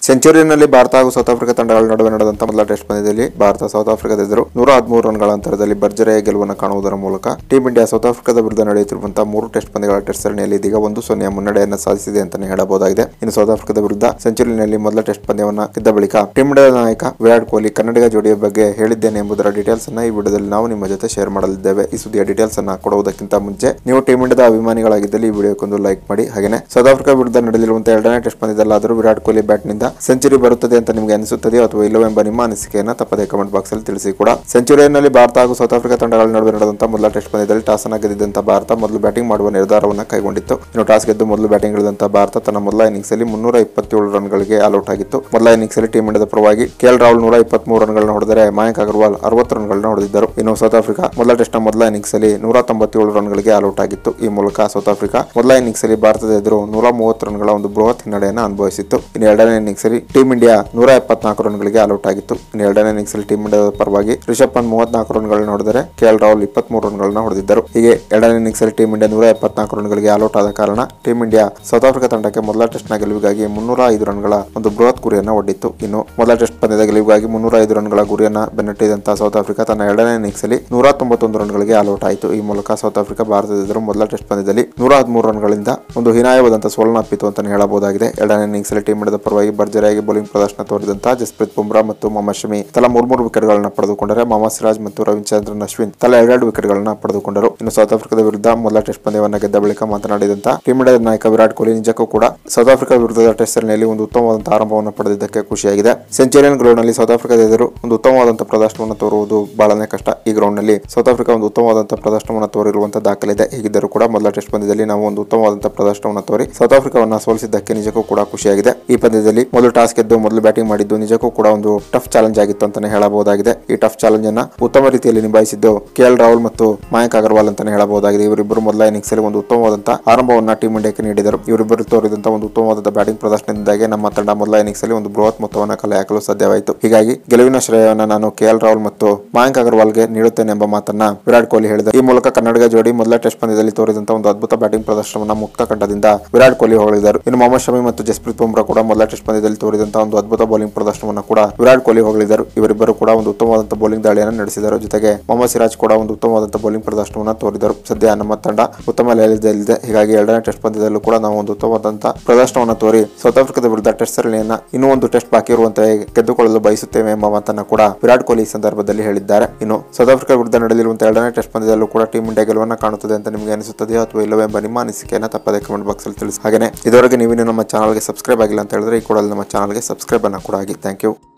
ಸೆಂಚುರಿಯಲ್ಲಿ ಭಾರತ ಹಾಗೂ south Africa ತಂಡಗಳ ನಡುವೆ ನಡೆದಂತಹ ಮೊದಲ ಟೆಸ್ಟ್ ಪಂದ್ಯದಲ್ಲಿ ಭಾರತ ಸೌತ್ ಆಫ್ರಿಕಾದ ಎದುರು 113 ರನ್ಗಳ ಅಂತರದಲ್ಲಿ ಭರ್ಜರಿಯಾಗಿ ಗೆಲುವನ್ನು ಕಾಣುವುದರ ಮೂಲಕ ಟೀಂ ಇಂಡಿಯಾ ಸೌತ್ ಆಫ್ರಿಕಾದ ವಿರುದ್ಧ ನಡೆಯುತ್ತಿರುವಂತಹ 3 ಟೆಸ್ಟ್ ಪಂದ್ಯಗಳ ಟೆಸ್ಟ್ ಸರಣಿಯಲ್ಲಿ ಇದೀಗ 1-0 ಮುನ್ನಡೆಯನ್ನು ಸಾಧಿಸಿದೆ ಅಂತಾನೆ ಹೇಳಬಹುದಾಗಿದೆ. ಇನ್ನು ಸೌತ್ ಆಫ್ರಿಕಾದ ವಿರುದ್ಧ ಸೆಂಚುರಿಯಲ್ಲಿ ಮೊದಲ ಟೆಸ್ಟ್ ಪಂದ್ಯವನ್ನು ಗೆದ್ದ ಬಳಿಕ ಟೀಂ ಇಂಡಿಯಾದ ನಾಯಕ ವಿರಾಟ್ ಕೊಹ್ಲಿ ಕನ್ನಡಿಗ ಜೋಡಿಯ ಬಗ್ಗೆ ಹೇಳಿದ್ದೇನೆ ಎಂಬುದರ ಡೀಟೇಲ್ಸ್ ಅನ್ನ ಈ ವಿಡಿಯೋದಲ್ಲಿ ನಾವು ನಿಮ್ಮ ಜೊತೆ ಶೇರ್ ಮಾಡಲಿದ್ದೇವೆ. ಈ ಸುದ್ದಿಯ ಡೀಟೇಲ್ಸ್ ಅನ್ನ ಕೊಡುವುದಕ್ಕಿಂತ ಮುಂಚೆ ನೀವು ಟೀಂ ಇಂಡಿಯಾದ ಅಭಿಮಾನಿಗಳಾಗಿದ್ದಲ್ಲಿ ಈ ವಿಡಿಯೋಕ್ಕೊಂದು ಲೈಕ್ ಮಾಡಿ. ಹಾಗೆಯೇ ಸೌತ್ ಆಫ್ರಿಕಾ ವಿರುದ್ಧ ನಡೆಯಲಿರುವಂತಹ 2ನೇ ಟೆಸ್ಟ್ ಪಂದ್ಯದಲ್ಲಾದರೂ ವಿರಾಟ್ ಕೊಹ್ಲಿ ಬ್ಯಾಟ್ ನಿಂದ ಸೆಂಚುರಿ ಬರುತ್ತದೆ ಅಂತ ನಿಮಗೆ ಅನಿಸುತ್ತದೆಯೋ ಅಥವಾ ಇಲ್ಲವೆಂಬ ನಿಮ್ಮ ಅನಿಸಿಕೆಯನ್ನು ತಪ್ಪದೆ ಕಮೆಂಟ್ ಬಾಕ್ಸ್ ಅಲ್ಲಿ ತಿಳಿಸಿ ಕೂಡ. ಸೆಂಚುರಿಯಲ್ಲಿ ಭಾರತ ಹಾಗೂ ಸೌತ್ ಆಫ್ರಿಕಾ ತಂಡಗಳ ನಡುವೆ ನಡೆದಂತಹ ಮೊದಲ ಟೆಸ್ಟ್ ಪಂದ್ಯದಲ್ಲಿ ಟಾಸ್ ಅನ್ನು ಗೆದ್ದಿದ್ದಂತಹ ಭಾರತ ಮೊದಲು ಬ್ಯಾಟಿಂಗ್ ಮಾಡುವ ನಿರ್ಧಾರವನ್ನು ಕೈಗೊಂಡಿತ್ತು. ಇನ್ನು ಟಾಸ್ ಗೆದ್ದು ಮೊದಲು ಬ್ಯಾಟಿಂಗ್ ಇಳಿದಂತಹ ಭಾರತ ತನ್ನ ಮೊದಲ ಇನ್ನಿಂಗ್ಸ್ ಅಲ್ಲಿ 327 ರನ್ಗಳಿಗೆ ಆಲ್ಔಟ್ ಆಗಿತ್ತು. ಮೊದಲ ಇನ್ನಿಂಗ್ಸ್ ಅಲ್ಲಿ ಟೀಂ ಇಂಡಿಯಾದ ಪರವಾಗಿ ಕೆಎಲ್ ರಾಹುಲ್ 123 ರನ್ಗಳನ್ನು ಹೊಡೆದರೆ ಮಯಾಂಕ್ ಅಗರ್ವಾಲ್ 60 ರನ್ಗಳನ್ನು ಹೊಡೆದಿದ್ದರು. ಇನ್ನು ಸೌತ್ ಆಫ್ರಿಕಾ ಮೊದಲ ಟೆಸ್ಟ್ ನ ಮೊದಲ ಇನ್ನಿಂಗ್ಸ್ ಅಲ್ಲಿ 197 ರನ್ಗಳಿಗೆ ಆಲ್ಔಟ್ ಆಗಿತ್ತು. ಈ ಮೂಲಕ ಸೌತ್ ಆಫ್ರಿಕಾ ಮೊದಲ ಇನ್ನಿಂಗ್ಸ್ ಅಲ್ಲಿ ಭಾರತದ ಎದುರು 130 ರನ್ಗಳ ಒಂದು ಬೃಹತ್ ಹಿನ್ನಡೆಯನ್ನು ಅನುಭವಿಸಿತ್ತು. ಇನ್ನು 2ನೇ ಇನ್ನಿಂಗ್ಸ್ ಅಲ್ಲಿ ಟೀಂ ಇಂಡಿಯಾ 174 ರನ್ಗಳಿಗೆ ಆಲ್ಔಟ್ ಆಗಿತ್ತು. ಇನ್ನು 2ನೇ ಇನ್ನಿಂಗ್ಸ್ ಅಲ್ಲಿ ಟೀಂ ಇಂಡಿಯಾದ ಪರವಾಗಿ ರಿಷಬ್ ಪಂತ್ 34 ರನ್ಗಳನ್ನು ಹೊಡೆದರೆ ಕೆಎಲ್ ರಾಹುಲ್ 23 ರನ್ಗಳನ್ನು ಹೊಡೆದಿದ್ದರು. ಹೀಗೆ 2ನೇ ಇನ್ನಿಂಗ್ಸ್ ಅಲ್ಲಿ ಟೀಂ ಇಂಡಿಯಾ 174 ರನ್ಗಳಿಗೆ ಆಲ್ಔಟ್ ಆದ ಕಾರಣ ಟೀಂ ಇಂಡಿಯಾ ಸೌತ್ ಆಫ್ರಿಕಾ ತಂಡಕ್ಕೆ ಮೊದಲ ಟೆಸ್ಟ್ ನ ಗೆಲುವಿಗಾಗಿ 305 ರನ್ಗಳ ಒಂದು ಬೃಹತ್ ಗುರಿಯನ್ನು ಒಡ್ಡಿತ್ತು. ಇನ್ನು ಮೊದಲ ಟೆಸ್ಟ್ ಪಂದ್ಯದ ಗೆಲುವಿಗಾಗಿ 305 ರನ್ಗಳ ಗುರಿಯನ್ನು ಬೆನ್ನಟ್ಟಿದಂತಹ ಸೌತ್ ಆಫ್ರಿಕಾ ತನ್ನ 2ನೇ ಇನ್ನಿಂಗ್ಸ್ ಅಲ್ಲಿ 191 ರನ್ಗಳಿಗೆ ಆಲ್ಔಟ್ ಆಯಿತು. ಈ ಮೂಲಕ ಸೌತ್ ಆಫ್ರಿಕಾ ಭಾರತದ ಎದುರು ಮೊದಲ ಟೆಸ್ಟ್ ಪಂದ್ಯದಲ್ಲಿ 113 ರನ್ಗಳಿಂದ ಒಂದು ಹೀನಾಯವಾದಂತಹ ಸೋಲನ್ನಪ್ಪಿತು ಅಂತಾನೆ ಹೇಳಬಹುದಾಗಿದೆ. 2ನೇ ಇನ್ನಿಂಗ್ಸ್ ಅಲ್ಲಿ ಟೀಂ ಇಂಡಿಯಾದ ಪರವಾಗಿ ಭರ್ಜರಿಯಾಗಿ ಬೌಲಿಂಗ್ ಪ್ರದರ್ಶನ ತೋರಿದಂತಹ ಜಸ್ಪ್ರೀತ್ ಬುಮ್ರಾ ಮತ್ತು ಮೊಹಮ್ಮದ್ ಶಮಿ ತಲಾ 3 ವಿಕೆಟ್ಗಳನ್ನು ಪಡೆದುಕೊಂಡರೆ ಮೊಹಮ್ಮದ್ ಸಿರಾಜ್ ಮತ್ತು ರವಿಚಂದ್ರನ್ ಅಶ್ವಿನ್ ತಲಾ 2 ವಿಕೆಟ್ಗಳನ್ನು ಪಡೆದುಕೊಂಡರು. ಇನ್ನು ಸೌತ್ ಆಫ್ರಿಕಾದ ವಿರುದ್ಧ ಮೊದಲ ಟೆಸ್ಟ್ ಪಂದ್ಯವನ್ನು ಗೆದ್ದ ಬಳಿಕ ಮಾತನಾಡಿದಂತಹ ಟೀಂ ಇಂಡಿಯಾದ ನಾಯಕ ವಿರಾಟ್ ಕೊಹ್ಲಿ ನಿಜಕ್ಕೂ ಕೂಡ ಸೌತ್ ಆಫ್ರಿಕಾ ವಿರುದ್ಧದ ಟೆಸ್ಟ್ ಸರಣಿಯಲ್ಲಿ ಒಂದು ಉತ್ತಮವಾದಂತಹ ಆರಂಭವನ್ನು ಪಡೆದಿದ್ದಕ್ಕೆ ಖುಷಿಯಾಗಿದೆ. ಸೆಂಚುರಿಯನ್ ಗ್ರೌಂಡ್ ನಲ್ಲಿ ಸೌತ್ ಆಫ್ರಿಕಾದ ಎದುರು ಒಂದು ಉತ್ತಮವಾದಂತಹ ಪ್ರದರ್ಶನವನ್ನು ತೋರುವುದು ಬಹಳನೇ ಕಷ್ಟ. ಈ ಗ್ರೌಂಡ್ ನಲ್ಲಿ ಸೌತ್ ಆಫ್ರಿಕಾ ಒಂದು ಉತ್ತಮವಾದಂತಹ ಪ್ರದರ್ಶನವನ್ನು ತೋರಿರುವಂತಹ ದಾಖಲೆ ಇದೆ. ಹೀಗಿದ್ದರೂ ಕೂಡ ಮೊದಲ ಟೆಸ್ಟ್ ಪಂದ್ಯದಲ್ಲಿ ನಾವು ಒಂದು ಉತ್ತಮವಾದಂತಹ ಪ್ರದರ್ಶನವನ್ನು ತೋರಿ ಸೌತ್ ಆಫ್ರಿಕಾವನ್ನು ಸೋಲಿಸಿದ್ದಕ್ಕೆ ನಿಜಕ್ಕೂ ಕೂಡ ಖುಷಿಯಾಗಿದೆ. ಈ ಪಂದ್ಯದಲ್ಲಿ ಮೊದಲು ಟಾಸ್ ಗೆದ್ದು ಮೊದಲು ಬ್ಯಾಟಿಂಗ್ ಮಾಡಿದ್ದು ನಿಜಕ್ಕೂ ಕೂಡ ಒಂದು ಟಫ್ ಚಾಲೆಂಜ್ ಆಗಿತ್ತು ಅಂತಾನೆ ಹೇಳಬಹುದಾಗಿದೆ. ಈ ಟಫ್ ಚಾಲೆಂಜ್ ಅನ್ನ ಉತ್ತಮ ರೀತಿಯಲ್ಲಿ ನಿಭಾಯಿಸಿದ್ದು ಕೆಎಲ್ ರಾಹುಲ್ ಮತ್ತು ಮಯಾಂಕ್ ಅಗರ್ವಾಲ್ ಅಂತಾನೆ ಹೇಳಬಹುದಾಗಿದೆ. ಇವರಿಬ್ಬರು ಮೊದಲ ಇನ್ನಿಂಗ್ಸ್ ಅಲ್ಲಿ ಒಂದು ಉತ್ತಮವಾದಂತಹ ಆರಂಭವನ್ನ ಟೀಂ ಇಂಡಿಯಾಕ್ಕೆ ನೀಡಿದರು. ಇವರಿಬ್ಬರು ತೋರಿದಂತಹ ಒಂದು ಉತ್ತಮವಾದ ಬ್ಯಾಟಿಂಗ್ ಪ್ರದರ್ಶನದಿಂದಾಗಿ ನಮ್ಮ ತಂಡ ಮೊದಲ ಇನ್ನಿಂಗ್ಸ್ ಅಲ್ಲಿ ಒಂದು ಬೃಹತ್ ಮೊತ್ತವನ್ನು ಕಲೆ ಹಾಕಲು ಸಾಧ್ಯವಾಯಿತು. ಹೀಗಾಗಿ ಗೆಲುವಿನ ಶ್ರೇಯವನ್ನು ನಾನು ಕೆಎಲ್ ರಾಹುಲ್ ಮತ್ತು ಮಯಾಂಕ್ ಅಗರ್ವಾಲ್ಗೆ ನೀಡುತ್ತೇನೆ ಎಂಬ ಮಾತನ್ನ ವಿರಾಟ್ ಕೊಹ್ಲಿ ಹೇಳಿದರು. ಈ ಮೂಲಕ ಕನ್ನಡಿಗ ಜೋಡಿ ಮೊದಲ ಟೆಸ್ಟ್ ಪಂದ್ಯದಲ್ಲಿ ತೋರಿದಂತಹ ಒಂದು ಅದ್ಭುತ ಬ್ಯಾಟಿಂಗ್ ಪ್ರದರ್ಶನವನ್ನು ಮುಕ್ತ ಕಂಠದಿಂದ ವಿರಾಟ್ ಕೊಹ್ಲಿ ಹೊಗಳಿದರು. ಇನ್ನು ಮೊಹಮ್ಮದ್ ಶಮಿ ಮತ್ತು ಜಸ್ಪ್ರೀತ್ ಬುಮ್ರಾ ಕೂಡ ಮೊದಲ ಟೆಸ್ಟ್ ಪಂದ್ಯದಲ್ಲಿ ತೋರಿದಂತಹ ಒಂದು ಅದ್ಭುತ ಬೌಲಿಂಗ್ ಪ್ರದರ್ಶನವನ್ನು ಕೂಡ ವಿರಾಟ್ ಕೊಹ್ಲಿ ಹೊಗಳಿದರು. ಇವರಿಬ್ಬರು ಕೂಡ ಒಂದು ಉತ್ತಮವಾದಂತಹ ಬೌಲಿಂಗ್ ದಾಳಿಯನ್ನು ನಡೆಸಿದರು. ಜೊತೆಗೆ ಮೊಹಮ್ಮದ್ ಸಿರಾಜ್ ಕೂಡ ಒಂದು ಉತ್ತಮವಾದಂತಹ ಬೌಲಿಂಗ್ ಪ್ರದರ್ಶನವನ್ನು ತೋರಿದರು. ಸದ್ಯ ನಮ್ಮ ತಂಡ ಉತ್ತಮ ಲೆವೆಲ್ನಲ್ಲಿದೆ. ಹೀಗಾಗಿ 2ನೇ ಟೆಸ್ಟ್ ಪಂದ್ಯದಲ್ಲೂ ಕೂಡ ನಾವು ಒಂದು ಉತ್ತಮವಾದಂತಹ ಪ್ರದರ್ಶನವನ್ನು ತೋರಿ ಸೌತ್ ಆಫ್ರಿಕಾದ ವಿರುದ್ಧ ಟೆಸ್ಟ್ ಸರಣಿಯನ್ನ ಇನ್ನೂ ಒಂದು ಟೆಸ್ಟ್ ಬಾಕಿ ಇರುವಂತೆ ಗೆದ್ದುಕೊಳ್ಳಲು ಬಯಸುತ್ತೇವೆ ಎಂಬ ಮಾತನ್ನು ಕೂಡ ವಿರಾಟ್ ಕೊಹ್ಲಿ ಈ ಸಂದರ್ಭದಲ್ಲಿ ಹೇಳಿದ್ದಾರೆ. ಇನ್ನು ಸೌತ್ ಆಫ್ರಿಕಾ ವಿರುದ್ಧ ನಡೆಯಲಿರುವಂತಹ 2ನೇ ಟೆಸ್ಟ್ ಪಂದ್ಯದಲ್ಲೂ ಕೂಡ ಟೀಂ ಇಂಡಿಯಾ ಗೆಲುವನ್ನು ಕಾಣುತ್ತದೆ ಅಂತ ನಿಮಗೆ ಅನಿಸುತ್ತದೆಯೋ ಅಥವಾ ಇಲ್ಲವೆಂಬ ನಿಮ್ಮ ಅನಿಸಿಕೆಯನ್ನು ತಪ್ಪದೆ ಕಮೆಂಟ್ ಬಾಕ್ಸ್ ಅಲ್ಲಿ ತಿಳಿಸಿ. ಹಾಗೆ ಇದುವರೆಗೆ ನೀವು ನಮ್ಮ ಚಾನಲ್ಗೆ ಸಬ್ಸ್ಕ್ರೈಬ್ ಆಗಿಲ್ಲ ಅಂತ ಹೇಳಿದ್ರೆ ಈ ಕೂಡಲೇ ನಮ್ಮ ಚಾನಲ್ಗೆ ಸಬ್ಸ್ಕ್ರೈಬ್ ಅನ್ನು ಕೂಡ ಆಗಿ. Thank you.